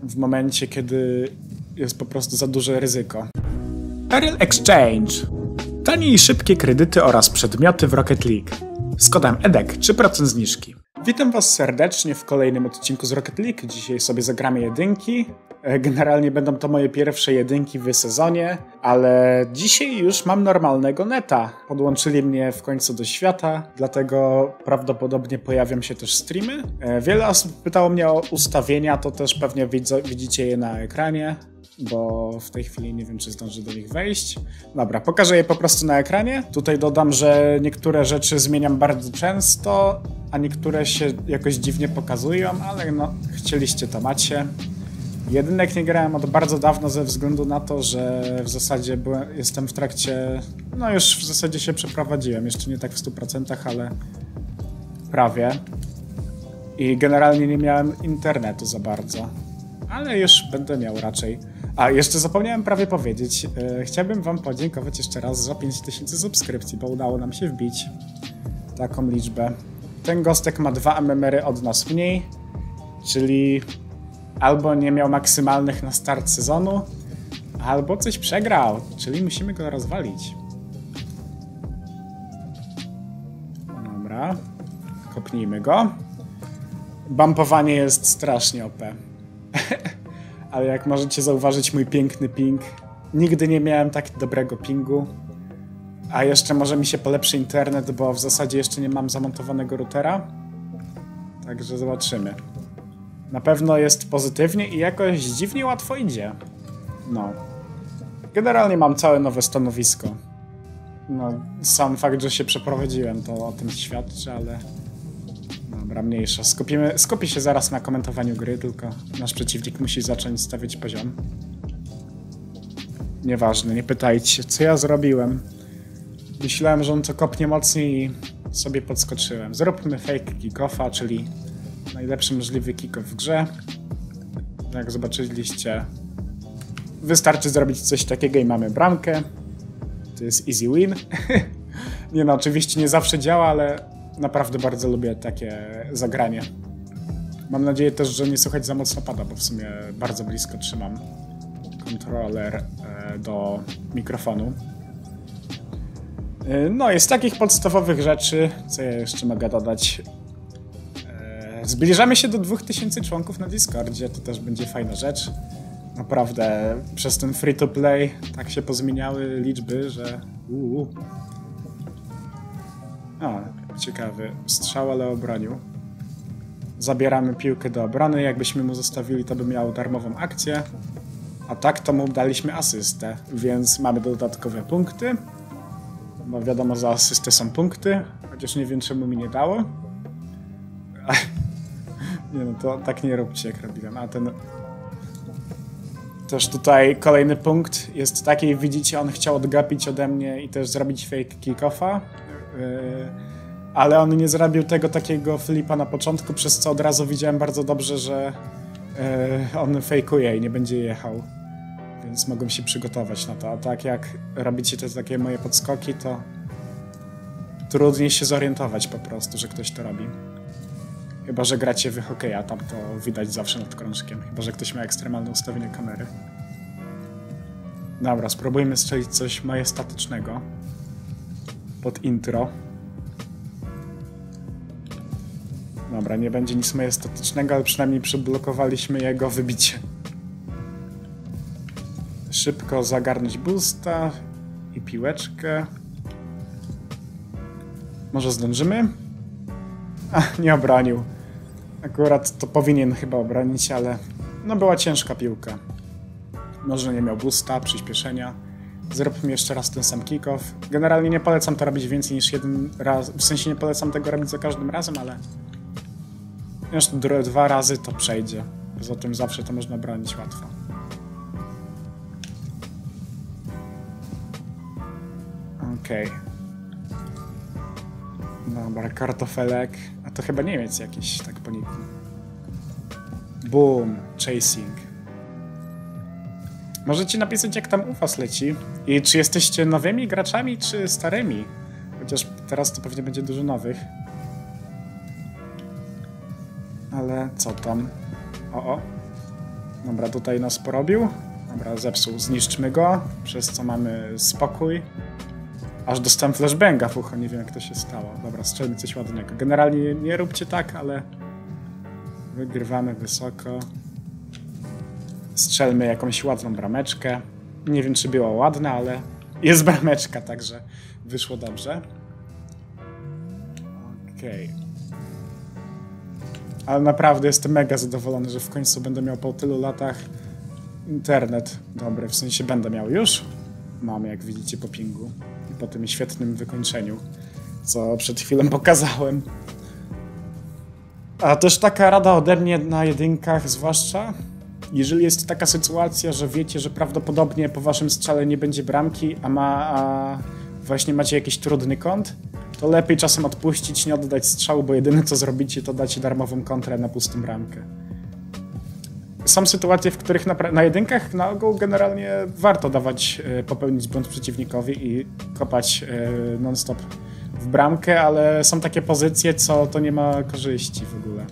w momencie, kiedy jest po prostu za duże ryzyko. Ariel Exchange. Tanie i szybkie kredyty oraz przedmioty w Rocket League. Z kodem EDEK 3% zniżki. Witam Was serdecznie w kolejnym odcinku z Rocket League. Dzisiaj sobie zagramy jedynki. Generalnie będą to moje pierwsze jedynki w sezonie, ale dzisiaj już mam normalnego neta. Podłączyli mnie w końcu do świata, dlatego prawdopodobnie pojawią się też streamy. Wiele osób pytało mnie o ustawienia, to też pewnie widzicie je na ekranie, bo w tej chwili nie wiem, czy zdążę do nich wejść. Dobra, pokażę je po prostu na ekranie. Tutaj dodam, że niektóre rzeczy zmieniam bardzo często, a niektóre się jakoś dziwnie pokazują, ale no, chcieliście to macie. Jedynek nie grałem od bardzo dawno ze względu na to, że w zasadzie jestem w trakcie... No już w zasadzie się przeprowadziłem, jeszcze nie tak w 100%, ale prawie. I generalnie nie miałem internetu za bardzo, ale już będę miał raczej. A, jeszcze zapomniałem prawie powiedzieć. Chciałbym Wam podziękować jeszcze raz za 5000 subskrypcji, bo udało nam się wbić taką liczbę. Ten gostek ma 2 MMR od nas mniej, czyli albo nie miał maksymalnych na start sezonu, albo coś przegrał, czyli musimy go rozwalić. Dobra, kopnijmy go. Bumpowanie jest strasznie OP. Ale jak możecie zauważyć, mój piękny ping. Nigdy nie miałem tak dobrego pingu. A jeszcze może mi się polepszy internet, bo w zasadzie jeszcze nie mam zamontowanego routera. Także zobaczymy. Na pewno jest pozytywnie i jakoś dziwnie łatwo idzie. No. Generalnie mam całe nowe stanowisko. No, sam fakt, że się przeprowadziłem, to o tym świadczy, ale... Dobra, mniejsza. Skupię się zaraz na komentowaniu gry, tylko nasz przeciwnik musi zacząć stawiać poziom. Nieważne, nie pytajcie, co ja zrobiłem. Myślałem, że on to kopnie mocniej i sobie podskoczyłem. Zróbmy fake kick-offa, czyli najlepszy możliwy kick-off w grze. Jak zobaczyliście, wystarczy zrobić coś takiego i mamy bramkę. To jest easy win. Nie no, oczywiście nie zawsze działa, ale naprawdę bardzo lubię takie zagranie. Mam nadzieję też, że nie słychać za mocno pada, bo w sumie bardzo blisko trzymam kontroler do mikrofonu. No i z takich podstawowych rzeczy, co ja jeszcze mogę dodać? Zbliżamy się do 2000 członków na Discordzie, to też będzie fajna rzecz. Naprawdę przez ten free to play tak się pozmieniały liczby, że... Ciekawy strzał, ale obronił. Zabieramy piłkę do obrony, jakbyśmy mu zostawili, to by miał darmową akcję. A tak to mu daliśmy asystę, więc mamy dodatkowe punkty. No wiadomo, za asystę są punkty, chociaż nie wiem, czemu mi nie dało. Nie no, to tak nie róbcie, jak robiłem. A ten... Też tutaj kolejny punkt jest taki, widzicie, on chciał odgapić ode mnie i też zrobić fake kick-offa. Ale on nie zrobił tego takiego flipa na początku, przez co od razu widziałem bardzo dobrze, że on fejkuje i nie będzie jechał. Więc mogłem się przygotować na to. A tak jak robicie te takie moje podskoki, to trudniej się zorientować po prostu, że ktoś to robi. Chyba że gracie w hokeja, tam to widać zawsze nad krążkiem. Chyba że ktoś ma ekstremalne ustawienie kamery. Dobra, spróbujmy strzelić coś majestatycznego pod intro. Dobra, nie będzie nic majestatycznego, ale przynajmniej przyblokowaliśmy jego wybicie. Szybko zagarnąć boosta i piłeczkę. Może zdążymy? Nie obronił. Akurat to powinien chyba obronić, ale no była ciężka piłka. Może nie miał boosta, przyspieszenia. Zróbmy jeszcze raz ten sam kick-off. Generalnie nie polecam to robić więcej niż jeden raz. W sensie nie polecam tego robić za każdym razem, ale już 2 razy to przejdzie. Poza tym zawsze to można bronić łatwo. Okej. Dobra, kartofelek. A to chyba Niemiec jakiś, tak po niku. Boom, chasing. Możecie napisać, jak tam u was leci i czy jesteście nowymi graczami, czy starymi. Chociaż teraz to pewnie będzie dużo nowych. Ale co tam? O. Dobra, tutaj nas porobił. Dobra, zepsuł. Zniszczmy go, przez co mamy spokój. Aż dostałem flashbanga w ucho, nie wiem jak to się stało. Dobra, strzelmy coś ładnego. Generalnie nie róbcie tak, ale wygrywamy wysoko. Strzelmy jakąś ładną brameczkę. Nie wiem, czy była ładna, ale jest brameczka, także wyszło dobrze. Okej. Ale naprawdę jestem mega zadowolony, że w końcu będę miał po tylu latach internet dobry. W sensie będę miał już. Mam, jak widzicie, po pingu. I po tym świetnym wykończeniu, co przed chwilą pokazałem. A też taka rada ode mnie na jedynkach, zwłaszcza jeżeli jest taka sytuacja, że wiecie, że prawdopodobnie po waszym strzale nie będzie bramki, a właśnie macie jakiś trudny kąt, to lepiej czasem odpuścić, nie oddać strzału, bo jedyne co zrobicie, to dacie darmową kontrę na pustą bramkę. Są sytuacje, w których na jedynkach na ogół generalnie warto dawać, popełnić błąd przeciwnikowi i kopać non-stop w bramkę, ale są takie pozycje, co to nie ma korzyści w ogóle.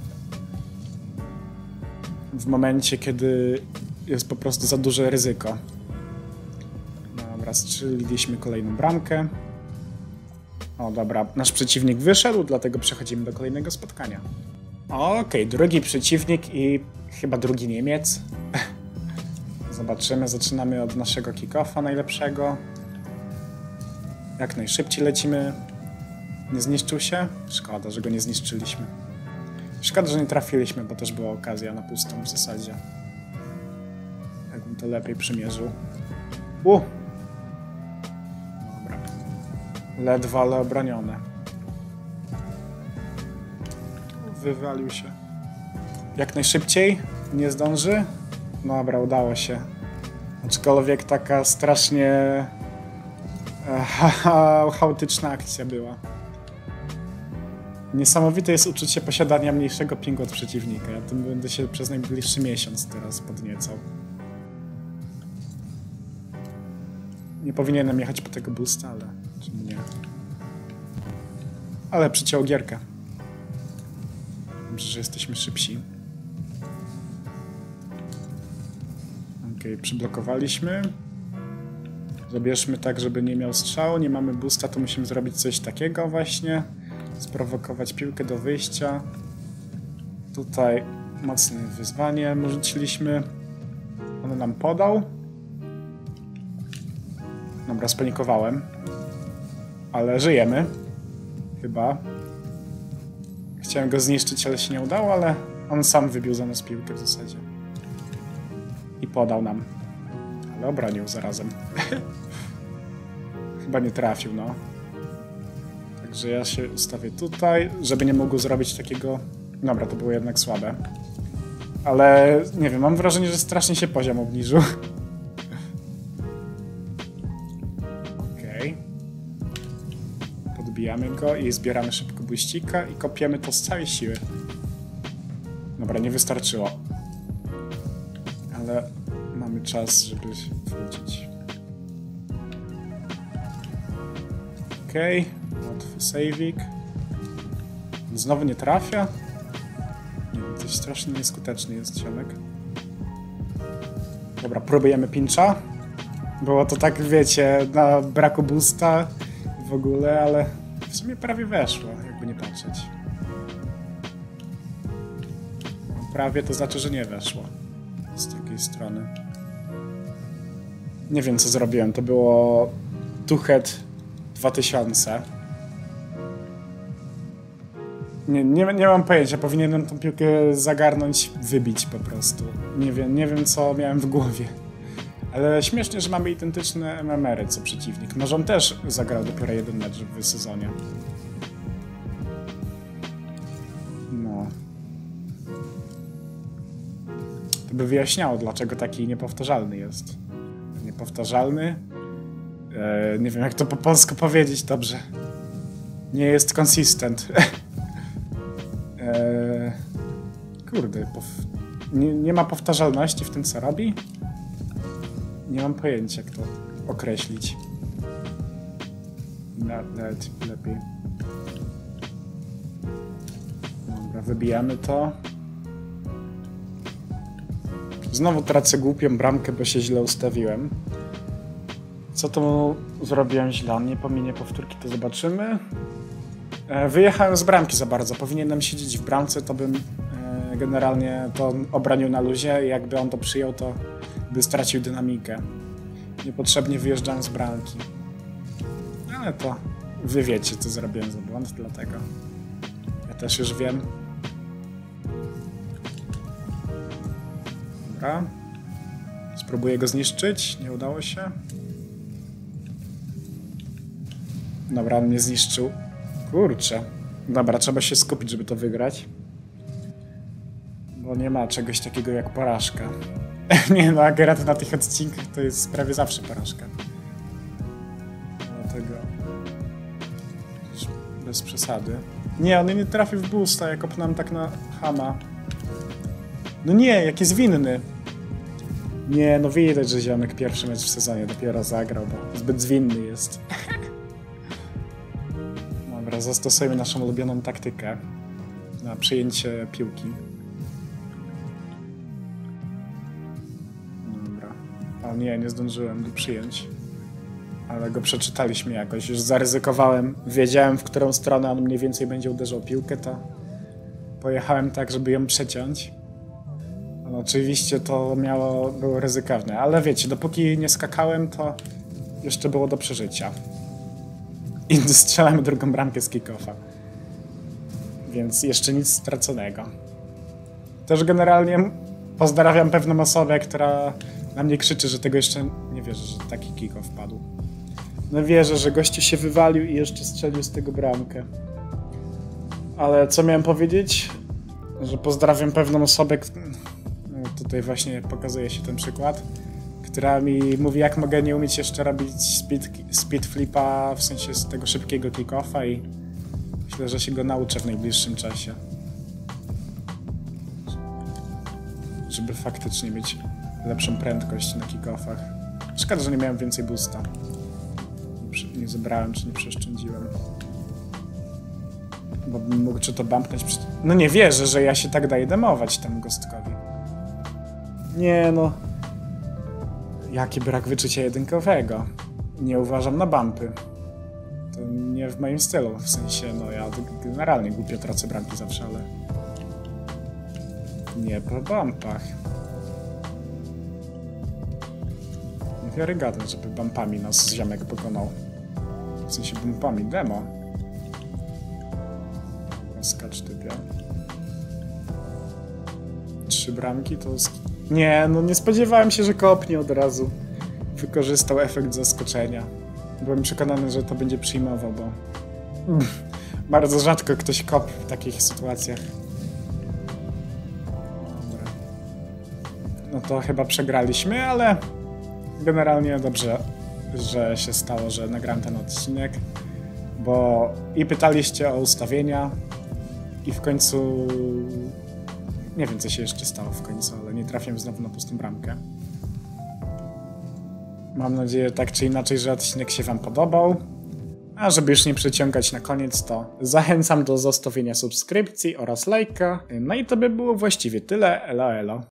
W momencie, kiedy jest po prostu za duże ryzyko. Dobra, strzeliliśmy kolejną bramkę. O, dobra, nasz przeciwnik wyszedł, dlatego przechodzimy do kolejnego spotkania. Okej, drugi przeciwnik i chyba drugi Niemiec. Zobaczymy, zaczynamy od naszego kick-offa najlepszego. Jak najszybciej lecimy. Nie zniszczył się? Szkoda, że go nie zniszczyliśmy. Szkoda, że nie trafiliśmy, bo też była okazja na pustą w zasadzie. Jakbym to lepiej przymierzył. Dobra. Ledwo, ale obronione. Wywalił się. Jak najszybciej? Nie zdąży? Dobra, udało się. Aczkolwiek taka strasznie chaotyczna akcja była. Niesamowite jest uczucie posiadania mniejszego pingu od przeciwnika. Ja tym będę się przez najbliższy miesiąc teraz podniecał. Nie powinienem jechać po tego boosta, ale czemu nie? Ale przyciął gierkę. Dobrze, że jesteśmy szybsi. Okej, przyblokowaliśmy. Zabierzmy tak, żeby nie miał strzału. Nie mamy boosta, to musimy zrobić coś takiego właśnie. Sprowokować piłkę do wyjścia. Tutaj mocne wyzwanie rzuciliśmy. On nam podał. Dobra, spanikowałem. Ale żyjemy. Chyba. Chciałem go zniszczyć, ale się nie udało, ale on sam wybił za nas piłkę w zasadzie. I podał nam. Ale obronił zarazem. Chyba nie trafił, no. Także ja się ustawię tutaj, żeby nie mógł zrobić takiego... Dobra, to było jednak słabe. Ale nie wiem, mam wrażenie, że strasznie się poziom obniżył. Okej. Podbijamy go i zbieramy szybko buścika i kopiemy to z całej siły. Dobra, nie wystarczyło. Ale mamy czas, żeby wrócić. Okej. Łatwy save'ik. Znowu nie trafia? Nie wiem, coś strasznie nieskuteczny jest ziomek. Dobra, próbujemy pincha. Było to tak, wiecie, na braku boosta w ogóle, ale w sumie prawie weszło, jakby nie patrzeć. Prawie to znaczy, że nie weszło. Z takiej strony. Nie wiem, co zrobiłem. To było Tuchet 2000. Nie mam pojęcia, powinienem tą piłkę zagarnąć, wybić po prostu. Nie wiem co miałem w głowie. Ale śmiesznie, że mamy identyczne MMR-y co przeciwnik. Może on też zagrał dopiero jeden mecz w sezonie. No. To by wyjaśniało, dlaczego taki niepowtarzalny jest. Niepowtarzalny? Nie wiem, jak to po polsku powiedzieć dobrze. Nie jest consistent. Kurde, nie ma powtarzalności w tym, co robi? Nie mam pojęcia, jak to określić. Nawet lepiej. Dobra, wybijamy to. Znowu tracę głupią bramkę, bo się źle ustawiłem. Co to zrobiłem źle? Nie pominie powtórki, to zobaczymy. Wyjechałem z bramki za bardzo. Powinienem siedzieć w bramce, to bym generalnie to obronił na luzie. Jakby on to przyjął, to by stracił dynamikę. Niepotrzebnie wyjeżdżałem z bramki. Ale to wy wiecie, co zrobiłem za błąd, dlatego ja też już wiem. Dobra. Spróbuję go zniszczyć. Nie udało się. Dobra, on mnie zniszczył. Kurczę. Dobra, trzeba się skupić, żeby to wygrać. Bo nie ma czegoś takiego jak porażka. Nie no, akurat na tych odcinkach to jest prawie zawsze porażka. Dlatego... Bez przesady. Nie, on nie trafił w boosta, ja kopnąłem tak na chama. No nie, jak jest winny. Nie, no widać, że ziomek pierwszy mecz w sezonie dopiero zagrał, bo zbyt zwinny jest. Dobra, zastosujemy naszą ulubioną taktykę na przyjęcie piłki. Dobra. O nie, nie zdążyłem go przyjąć. Ale go przeczytaliśmy jakoś. Już zaryzykowałem, wiedziałem, w którą stronę on mniej więcej będzie uderzał piłkę, to pojechałem tak, żeby ją przeciąć. No, oczywiście to było ryzykowne, ale wiecie, dopóki nie skakałem, to jeszcze było do przeżycia. I strzelamy drugą bramkę z kick-offa. Więc jeszcze nic straconego. Też generalnie pozdrawiam pewną osobę, która na mnie krzyczy, że tego jeszcze nie wierzę, że taki kick-off padł. No wierzę, że gościu się wywalił i jeszcze strzelił z tego bramkę. Ale co miałem powiedzieć? Że pozdrawiam pewną osobę, no tutaj właśnie pokazuje się ten przykład, która mi mówi, jak mogę nie umieć jeszcze robić speed flipa, w sensie z tego szybkiego kick-offa, i myślę, że się go nauczę w najbliższym czasie. Żeby faktycznie mieć lepszą prędkość na kick-offach. Szkoda, że nie miałem więcej boosta. Nie zebrałem, czy nie przeszczędziłem. Bo bym mógł czy to bumpnąć przy... No nie wierzę, że ja się tak daję demować temu Ghostkowi. Nie no. Jaki brak wyczucia jedynkowego. Nie uważam na bumpy. To nie w moim stylu. W sensie, no ja generalnie głupio tracę bramki zawsze, ale... Nie po bumpach. Niewiarygodne, żeby bumpami nas ziomek pokonał. W sensie bumpami, demo. Skacz typia. 3 bramki to... Nie, no nie spodziewałem się, że kopnie od razu. Wykorzystał efekt zaskoczenia. Byłem przekonany, że to będzie przyjmował, bo... bardzo rzadko ktoś kop w takich sytuacjach. Dobra. No to chyba przegraliśmy, ale... Generalnie dobrze, że się stało, że nagrałem ten odcinek, bo i pytaliście o ustawienia, i w końcu... Nie wiem, co się jeszcze stało w końcu, ale nie trafiłem znowu na pustą bramkę. Mam nadzieję, tak czy inaczej, że odcinek się wam podobał. A żeby już nie przeciągać na koniec, to zachęcam do zostawienia subskrypcji oraz lajka. No i to by było właściwie tyle. Elo, elo.